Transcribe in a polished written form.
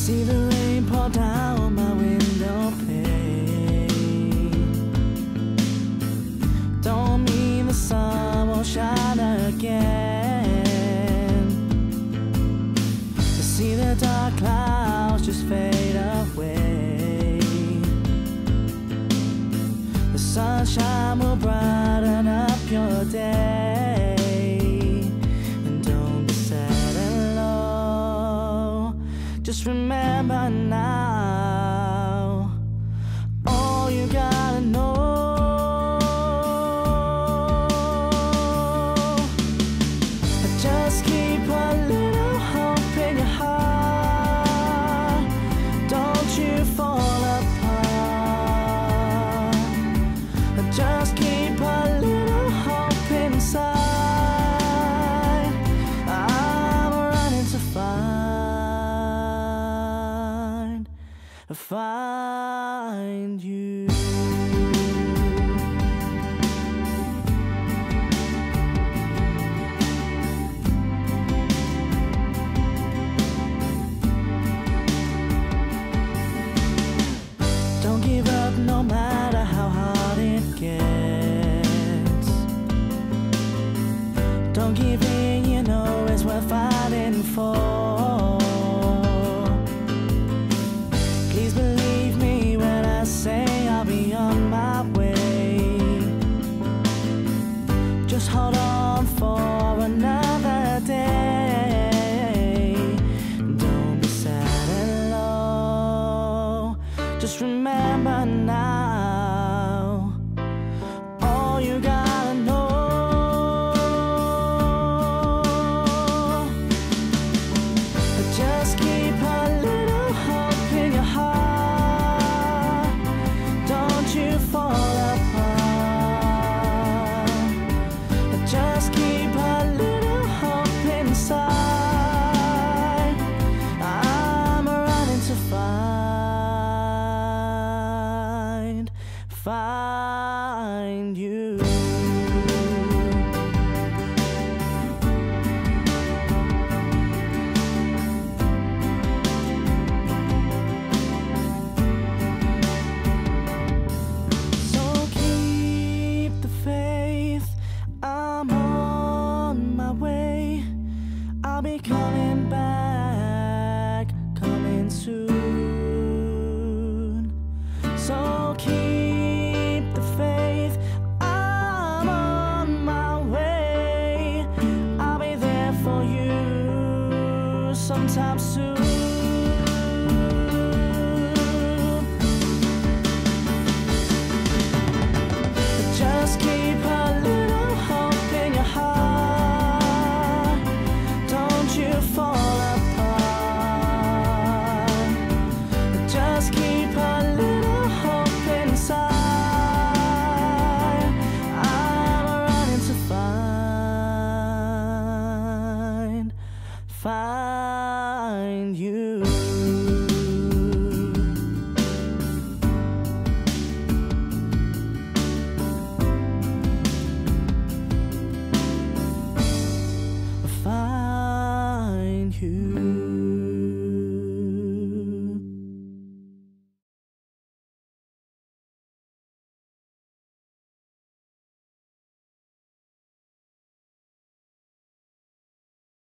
see the rain pour down my window pane. Don't mean the sun won't shine again. To see the dark clouds just fade away. The sunshine will brighten up your day. And don't be sad and low. Just remember now, all you gotta know. Just keep a little hope in your heart. Don't you fall apart. Just keep a little hope inside. I'm running to find you. Don't give up no matter how hard it gets. Don't give in, you know it's worth fighting for. Please believe me when I say I'll be on my way. Just hold on for another day. Don't be sad and low. Just remember now, all you gotta know. Just keep a little hope in your heart. Don't you fall apart. Just keep a little hope inside. I'm running to find